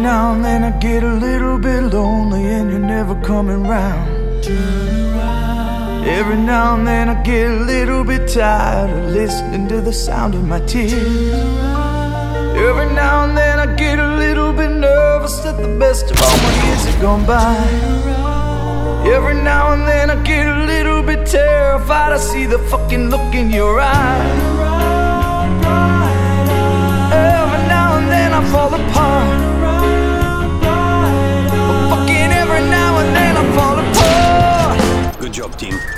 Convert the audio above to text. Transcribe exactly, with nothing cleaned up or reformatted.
now and then I get a little bit lonely and you're never coming round. Every now and then I get a little bit tired of listening to the sound of my tears. Every now and then I get a little bit nervous that the best of all my years have gone by. Every now and then I get a little bit terrified. I see the fucking look in your eyes. Every now and then I fall apart. But fucking every now and then I fall apart. Good job, team.